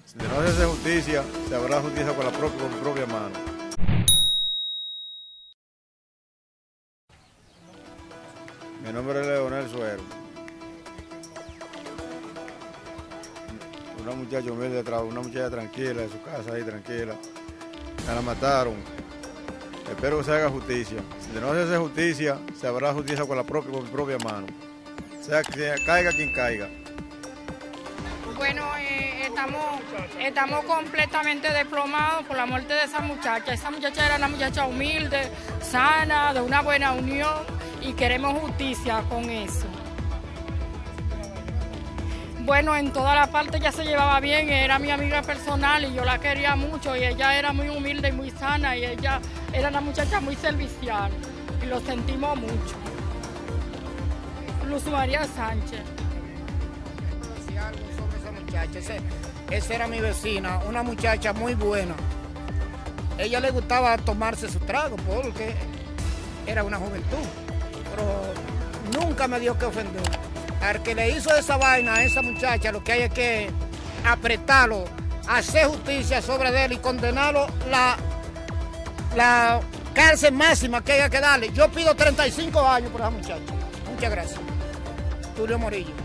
Si no se hace justicia, se habrá justicia con mi propia mano. Mi nombre es Leonel Suero. Una muchacha humilde, una muchacha tranquila de su casa, ahí tranquila. La mataron. Espero que se haga justicia. Si no se hace justicia, se habrá justicia con mi propia mano. Sea que caiga quien caiga. Bueno, estamos completamente desplomados por la muerte de esa muchacha. Esa muchacha era una muchacha humilde, sana, de una buena unión y queremos justicia con eso. Bueno, en toda la parte ella se llevaba bien, era mi amiga personal y yo la quería mucho y ella era muy humilde y muy sana y ella era una muchacha muy servicial y lo sentimos mucho. Luz María Sánchez. Decía algo sobre esa muchacha, esa era mi vecina, una muchacha muy buena. Ella le gustaba tomarse su trago porque era una juventud, pero nunca me dio que ofender. Al que le hizo esa vaina a esa muchacha, lo que hay es que apretarlo, hacer justicia sobre él y condenarlo la cárcel máxima que haya que darle. Yo pido 35 años por esa muchacha. Muchas gracias. Tulio Morillo.